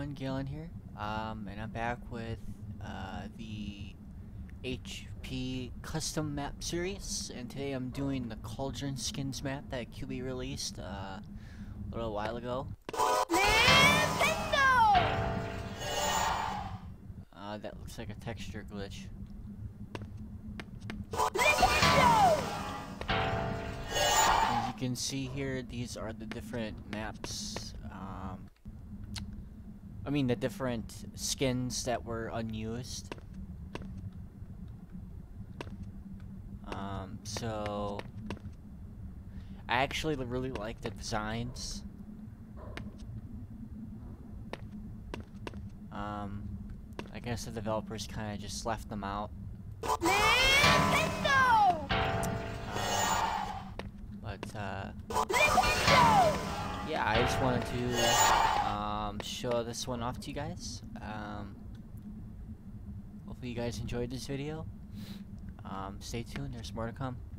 everyone, Galen here, and I'm back with the HP custom map series, and today I'm doing the Cauldron skins map that QB released a little while ago. That looks like a texture glitch. As you can see here, these are the different maps. I mean the different skins that were unused. So I actually really like the designs. I guess the developers kind of just left them out. Yeah, I just wanted to show this one off to you guys. Hopefully you guys enjoyed this video. Stay tuned, there's more to come.